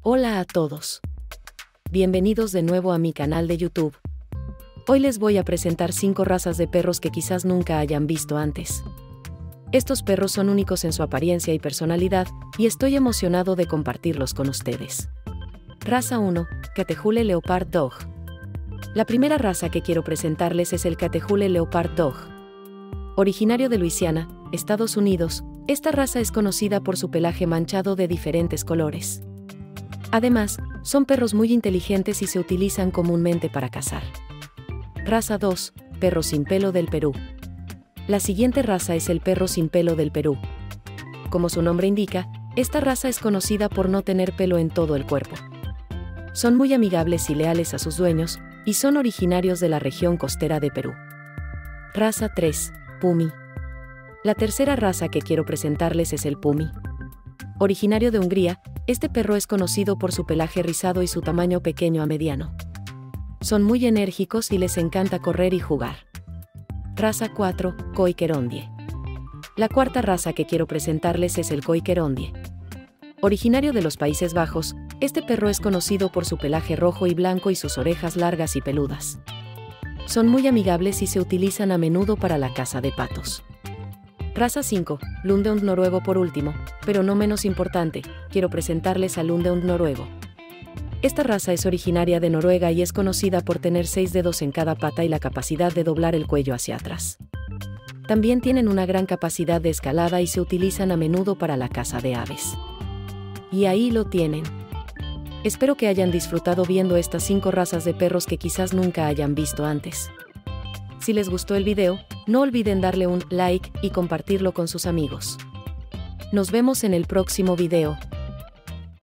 Hola a todos. Bienvenidos de nuevo a mi canal de YouTube. Hoy les voy a presentar 5 razas de perros que quizás nunca hayan visto antes. Estos perros son únicos en su apariencia y personalidad, y estoy emocionado de compartirlos con ustedes. Raza 1, Catahoula Leopard Dog. La primera raza que quiero presentarles es el Catahoula Leopard Dog. Originario de Luisiana, Estados Unidos, esta raza es conocida por su pelaje manchado de diferentes colores. Además, son perros muy inteligentes y se utilizan comúnmente para cazar. Raza 2, Perro sin pelo del Perú. La siguiente raza es el perro sin pelo del Perú. Como su nombre indica, esta raza es conocida por no tener pelo en todo el cuerpo. Son muy amigables y leales a sus dueños, y son originarios de la región costera de Perú. Raza 3, Pumi. La tercera raza que quiero presentarles es el Pumi. Originario de Hungría, este perro es conocido por su pelaje rizado y su tamaño pequeño a mediano. Son muy enérgicos y les encanta correr y jugar. Raza 4, Koi Kerondie. La cuarta raza que quiero presentarles es el Koi Kerondie. Originario de los Países Bajos, este perro es conocido por su pelaje rojo y blanco y sus orejas largas y peludas. Son muy amigables y se utilizan a menudo para la caza de patos. Raza 5, Lundehund noruego. Por último, pero no menos importante, quiero presentarles al Lundehund noruego. Esta raza es originaria de Noruega y es conocida por tener 6 dedos en cada pata y la capacidad de doblar el cuello hacia atrás. También tienen una gran capacidad de escalada y se utilizan a menudo para la caza de aves. Y ahí lo tienen. Espero que hayan disfrutado viendo estas 5 razas de perros que quizás nunca hayan visto antes. Si les gustó el video, no olviden darle un like y compartirlo con sus amigos. Nos vemos en el próximo video.